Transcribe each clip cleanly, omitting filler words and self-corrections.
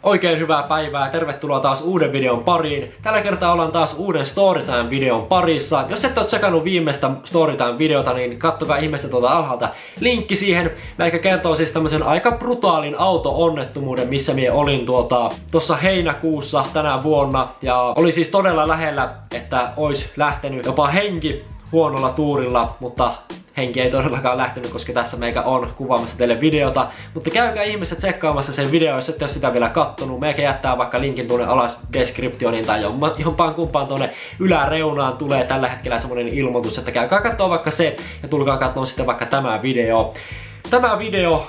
Oikein hyvää päivää, tervetuloa taas uuden videon pariin. Tällä kertaa ollaan taas uuden Storytime-videon parissa. Jos et oo tsekannut viimeistä Storytime-videota, niin kattokaa ihmeessä tuolta alhaalta linkki siihen. Meikä kertoo siis tämmösen aika brutaalin auto-onnettomuuden, missä mie olin tuossa heinäkuussa tänä vuonna. Ja oli siis todella lähellä, että ois lähtenyt jopa henki huonolla tuurilla, mutta henki ei todellakaan lähtenyt, koska tässä meikä on kuvaamassa teille videota. Mutta käykää ihmeessä tsekkaamassa sen video, jos ette ole sitä vielä kattonut. Meikä jättää vaikka linkin tuonne alas descriptioniin tai jompaan kumpaan tuonne yläreunaan tulee tällä hetkellä semmonen ilmoitus, että käykää kattoo vaikka se ja tulkaa katsomaan sitten vaikka tämä video. Tämä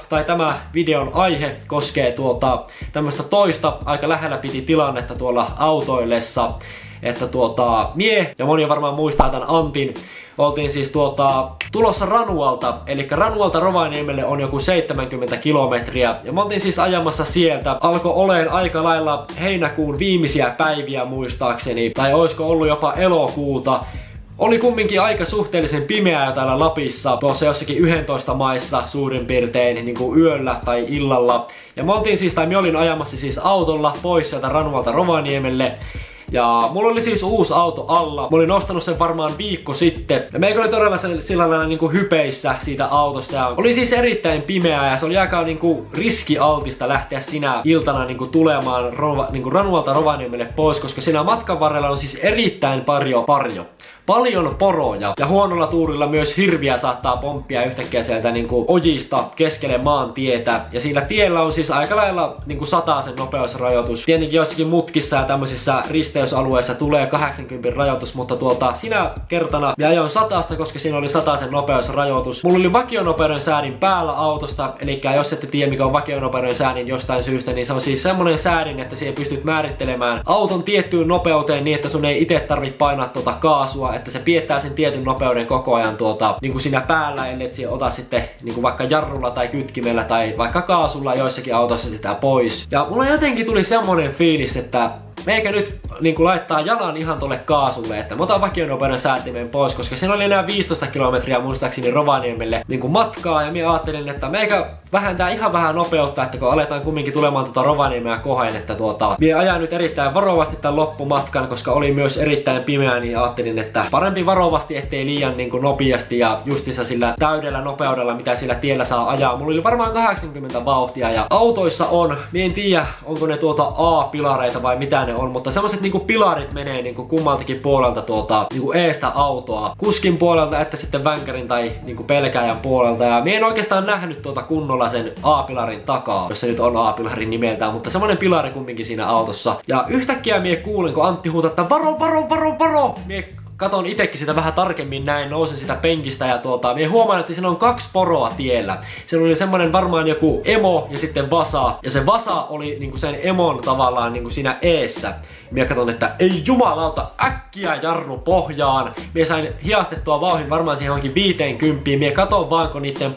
videon aihe koskee tämmöstä toista aika lähellä piti tilannetta tuolla autoillessa. Että mie ja moni varmaan muistaa tän Antin. Oltiin siis tulossa Ranualta, eli Ranualta Rovaniemelle on joku 70 kilometriä. Ja me oltiin siis ajamassa sieltä. Alkoi oleen aika lailla heinäkuun viimeisiä päiviä muistaakseni. Tai oisko ollut jopa elokuuta. Oli kumminkin aika suhteellisen pimeää täällä Lapissa, tuossa jossakin 11 maissa suurin piirtein niin kuin yöllä tai illalla. Ja me olin ajamassa siis autolla pois sieltä Ranualta Rovaniemelle. Ja mulla oli siis uusi auto alla. Mä olin ostanut sen varmaan viikko sitten. Ja meikä oli todella sillä lailla niinku hypeissä siitä autosta. Ja oli siis erittäin pimeää ja se oli aika niinku riskialtista lähteä sinä iltana niinku tulemaan Ranualta Rovaniemelle pois. Koska siinä matkan varrella on siis erittäin paljon poroja. Ja huonolla tuurilla myös hirviä saattaa pomppia yhtäkkiä sieltä niinku ojista keskelle maantietä. Ja siinä tiellä on siis aika lailla niinku 100 nopeusrajoitus. Tietenkin jossakin mutkissa ja tämmöisissä risteysalueissa tulee 80 rajoitus, mutta sinä kertana minä ajoin 100, koska siinä oli 100 nopeusrajoitus. Mulla oli vakionopeuden säädin päällä autosta, eli jos ette tiedä mikä on vakionopeuden säädin jostain syystä, niin se on siis semmonen säädin, että siihen pystyt määrittelemään auton tiettyyn nopeuteen niin, että sun ei itse tarvitse painaa kaasua, että se piettää sen tietyn nopeuden koko ajan niinku siinä päällä, ellei siihen ota sitten niinku vaikka jarrulla tai kytkimellä tai vaikka kaasulla joissakin autossa sitä pois. Ja mulla jotenkin tuli semmonen fiilis, että meikä nyt niinku laittaa jalan ihan tolle kaasulle, että mä otan vakionopeuden säätimen pois, koska siinä oli enää 15 kilometriä muistaakseni Rovaniemelle niinku matkaa, ja minä ajattelin, että meikä vähentää ihan vähän nopeutta, että kun aletaan kumminkin tulemaan Rovaniemea kohden, että minä ajan nyt erittäin varovasti tämän loppumatkan, koska oli myös erittäin pimeä, niin ajattelin, että parempi varovasti, ettei liian niinku nopeasti ja justissa sillä täydellä nopeudella, mitä sillä tiellä saa ajaa. Mulla oli varmaan 80 vauhtia ja autoissa on, minä en tiedä onko ne A-pilareita vai mitä ne on, mutta semmoset niinku pilarit menee niinku kummaltakin puolelta niinku eestä autoa. Kuskin puolelta että sitten vänkärin tai niinku pelkääjän puolelta. Ja mie en oikeastaan nähnyt kunnolla sen A-pilarin takaa, jos se nyt on A-pilarin nimeltään, mutta semmonen pilari kumminkin siinä autossa. Ja yhtäkkiä mie kuulin, kun Antti huutaa, että varo! Mie katon itekin sitä vähän tarkemmin näin, nousin sitä penkistä ja mie huomaan, että siinä on 2 poroa tiellä. Siellä oli semmonen varmaan joku emo ja sitten vasa. Ja se vasa oli niinku sen emon tavallaan niinku siinä eessä. Mie katon, että ei jumalauta, äkkiä jarru pohjaan. Mie sain hiastettua vauhin varmaan siihen johonkin 50. Mie katon vaan, kun niitten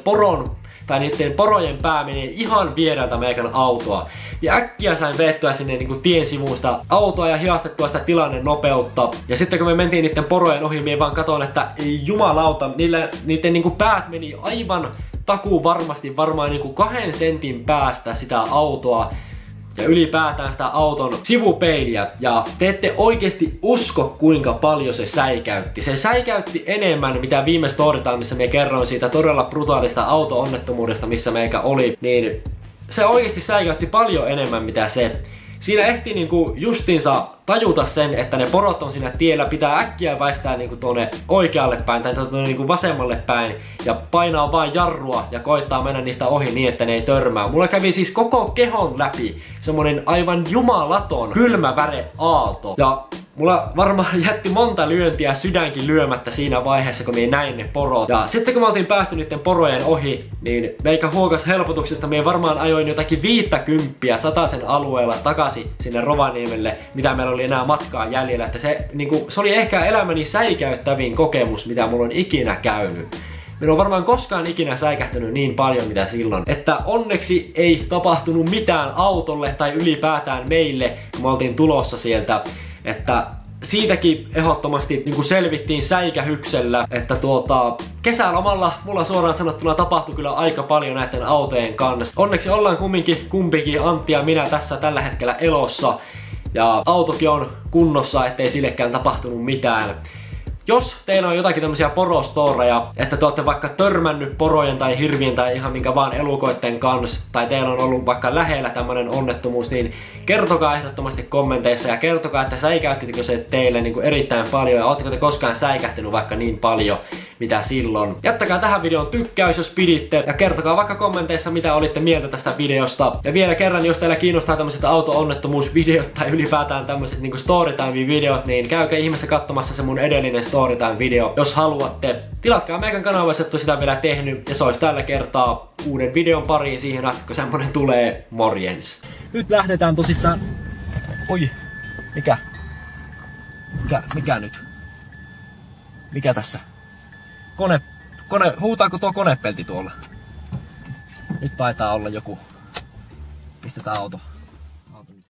porojen pää menee ihan viereltä meikän autoa. Ja äkkiä sain veettyä sinne niinku tien sivusta autoa ja hiastettua sitä tilanne nopeutta. Ja sitten kun me mentiin niitten porojen ohi, mie vaan katon, että ei jumalauta, niitten niinku päät meni aivan takuu varmaan niinku 2 sentin päästä sitä autoa. Ja ylipäätään sitä auton sivupeiliä. Ja te ette oikeesti usko kuinka paljon se säikäytti. Se säikäytti enemmän mitä viime Storytimessa me kerroin siitä todella brutaalista auto-onnettomuudesta missä meikä oli. Niin se oikeesti säikäytti paljon enemmän mitä se. Siinä ehti niinku justiinsa tajuta sen, että ne porot on siinä tiellä, pitää äkkiä väistää niinku tuonne oikealle päin tai tuonne niinku vasemmalle päin ja painaa vaan jarrua ja koittaa mennä niistä ohi niin, että ne ei törmää. Mulla kävi siis koko kehon läpi semmonen aivan jumalaton kylmä väre aalto. Ja mulla varmaan jätti monta lyöntiä sydänkin lyömättä siinä vaiheessa, kun minä näin ne porot. Ja sitten kun me oltiin päästy niiden porojen ohi, niin meikä huokas helpotuksesta minä varmaan ajoin jotakin 50 Satasen alueella takaisin sinne Rovaniemelle, mitä meillä oli enää matkaa jäljellä. Että se oli ehkä elämäni säikäyttävin kokemus, mitä mulla on ikinä käynyt. Minä on varmaan koskaan ikinä säikähtänyt niin paljon mitä silloin. Että onneksi ei tapahtunut mitään autolle tai ylipäätään meille, kun me oltiin tulossa sieltä. Että siitäkin ehdottomasti niin selvittiin säikähyksellä, että kesälomalla mulla suoraan sanottuna tapahtui kyllä aika paljon näiden autojen kanssa. Onneksi ollaan kumpikin Antti ja minä tässä tällä hetkellä elossa. Ja autokin on kunnossa, ettei sillekään tapahtunut mitään. Jos teillä on jotakin tämmöisiä porostoreja, että te olette vaikka törmännyt porojen tai hirvien tai ihan minkä vaan elukoitten kanssa, tai teillä on ollut vaikka lähellä tämmönen onnettomuus, niin kertokaa ehdottomasti kommenteissa ja kertokaa, että säikäyttikö se teille niin kuin erittäin paljon ja ootteko te koskaan säikähtänyt vaikka niin paljon mitä silloin. Jättäkää tähän videon tykkäys, jos piditte, ja kertokaa vaikka kommenteissa, mitä olitte mieltä tästä videosta. Ja vielä kerran, jos teillä kiinnostaa tämmöiset auto-onnettomuusvideot tai ylipäätään tämmöiset niinku storytime-videot, niin käykää ihmeessä katsomassa se mun edellinen storytime-video, jos haluatte. Tilatkaa meidän kanava, jos et ole sitä vielä tehnyt, ja se olisi tällä kertaa uuden videon pariin siihen asti, kun semmonen tulee. Morjens! Nyt lähdetään tosissaan. Oi, mikä nyt? Mikä tässä? Huutaako tuo konepelti tuolla? Nyt taitaa olla joku. Pistetään auto